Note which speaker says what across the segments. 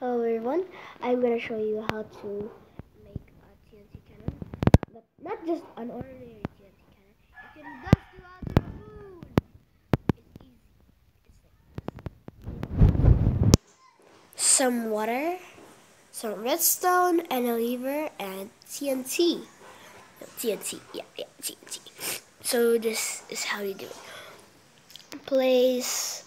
Speaker 1: Hello everyone, I'm gonna show you how to make a TNT cannon, but not just an ordinary TNT cannon. It can blast you out of the moon. It's easy. It's like this. Some water, some redstone, and a lever, and TNT. No, TNT, yeah, TNT. So this is how you do it. Place.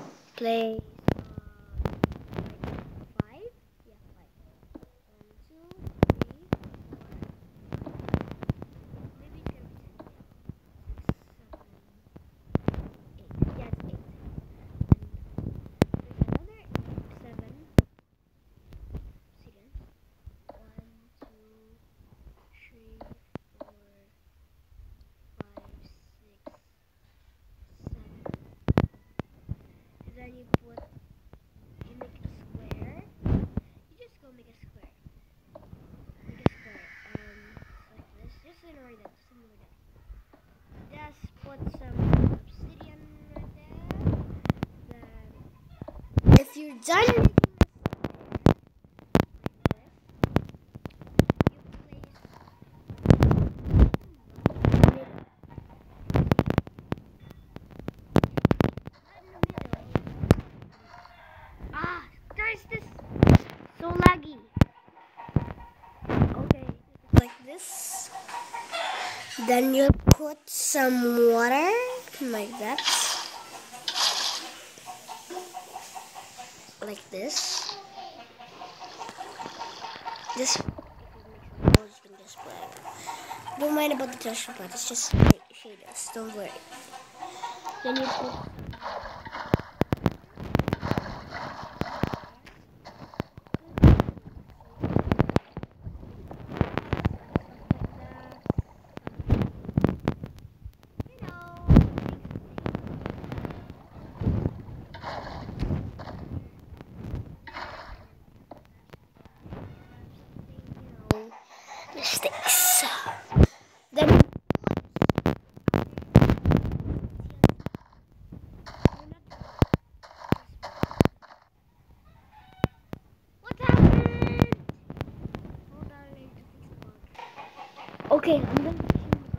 Speaker 1: Then you make a square. You just go make a square. Make a square. Like this. Just ignore that. Just put some obsidian right there. Then if you're done making this so laggy. Okay, like this. Then you put some water like that. Like this. Just don't mind about the texture part. It's just shaders. Don't worry. Then you put. Mistakes. Then what happened? Hold on, okay, I'm done. Now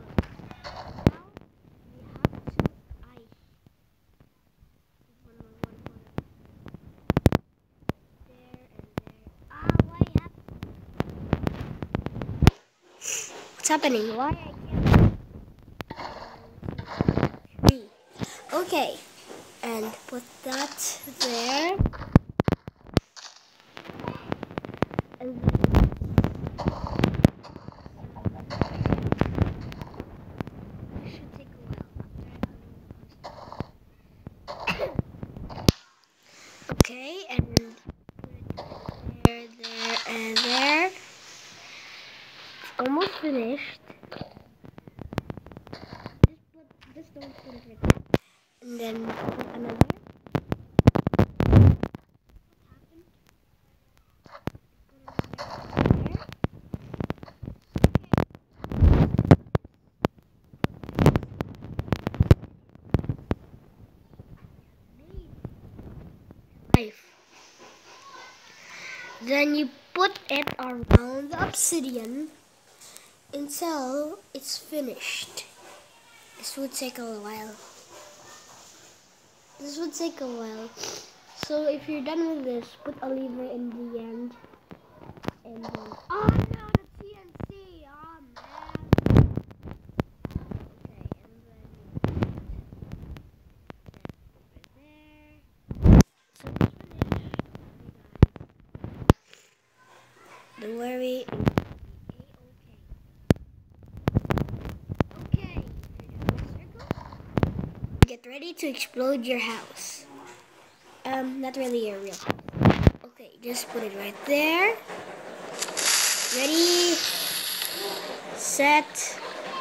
Speaker 1: we have to there and there. Why happened? What's happening? Why I can't? Okay, and put that there. And it should take a while. Okay, and put it there, and there. It's almost finished. Just don't put it right there. And then put another. Then you put it around the obsidian until it's finished. This would take a while. So if you're done with this, put a lever in the end. And then oh no, the TNT! Oh man. Okay, and then don't worry. Okay. Get ready to explode your house. Not really a real house. Okay, just put it right there. Ready, set.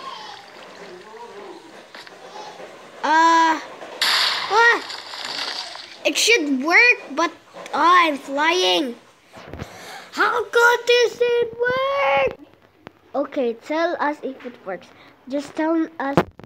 Speaker 1: It should work, but I'm flying. How could this work? Okay, tell us if it works. Just tell us